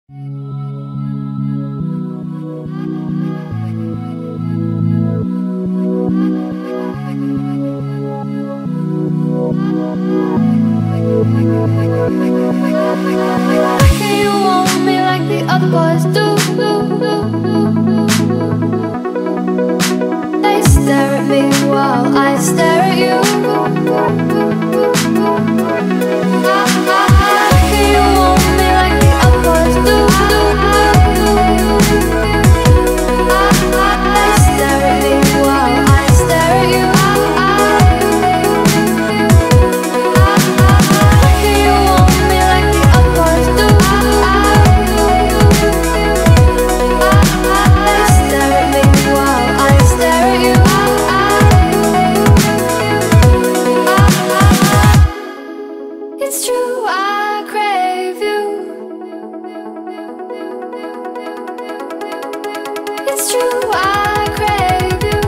Can you want me like the other boys do? They stare at me while I stare at you. Can you want me like the other boys do? They stare at me while I stare at you. Can you want me like the other boys do? They stare at me while I stare at you. It's true, I crave you. It's true, I crave you.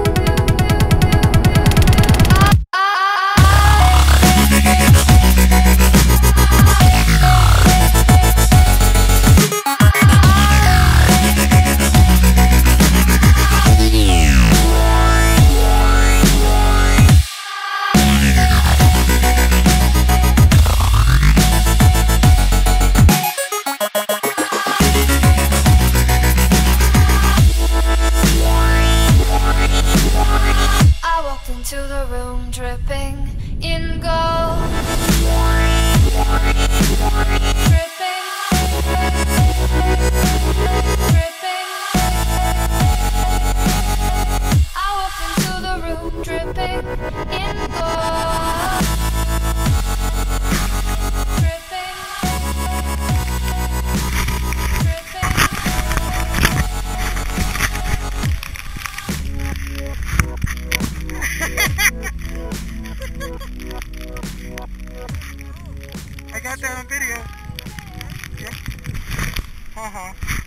I walked into the room dripping in gold. Dripping, dripping. I walked into the room dripping in gold. Dripping, I got that on video. Yeah.